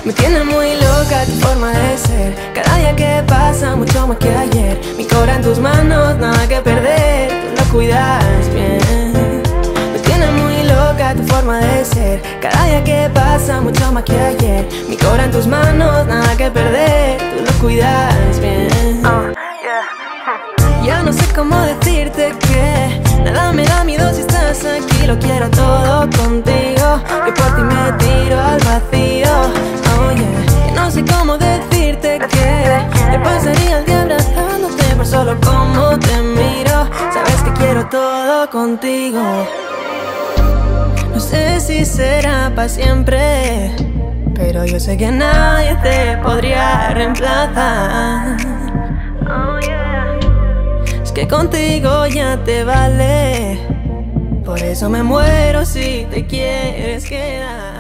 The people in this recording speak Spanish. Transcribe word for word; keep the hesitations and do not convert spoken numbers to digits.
Me tiene muy loca tu forma de ser. Cada día que pasa mucho más que ayer. Mi cora en tus manos, nada que perder. Tú lo cuidas bien. Me tiene muy loca tu forma de ser. Cada día que pasa mucho más que ayer. Mi cora en tus manos, nada que perder. Tú lo cuidas bien. Oh, yeah. Ya no sé cómo decirte que nada me da miedo si estás aquí. Lo quiero todo contigo. Que por ti me tiro al vacío. Oh yeah. Ya no sé cómo decirte que te pasaría el día abrazándote por solo cómo te miro. Sabes que quiero todo contigo. No sé si será para siempre, pero yo sé que nadie te podría reemplazar. Oh, yeah. Es que contigo ya te vale. Por eso me muero si te quieres quedar.